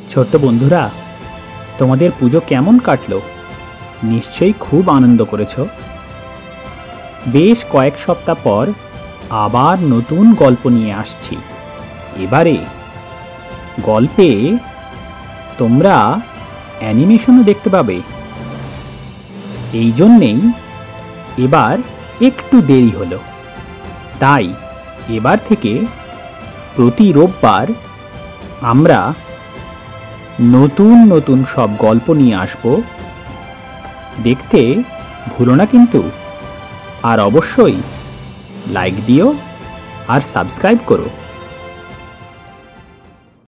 ছোট্ট বন্ধুরা, তোমাদের পুজো কেমন কাটলো? নিশ্চয়ই খুব আনন্দ করেছো। বেশ কয়েক সপ্তাহ পর আবার নতুন গল্প নিয়ে আসছি। এবারে গল্পে তোমরা অ্যানিমেশনও দেখতে পাবে। এই জন্যেই এবার একটু দেরি হলো। তাই এবার থেকে প্রতি রোববার আমরা নতুন নতুন সব গল্প নিয়ে আসব। দেখতে ভুলো না কিন্তু। আর অবশ্যই লাইক দিও আর সাবস্ক্রাইব করো।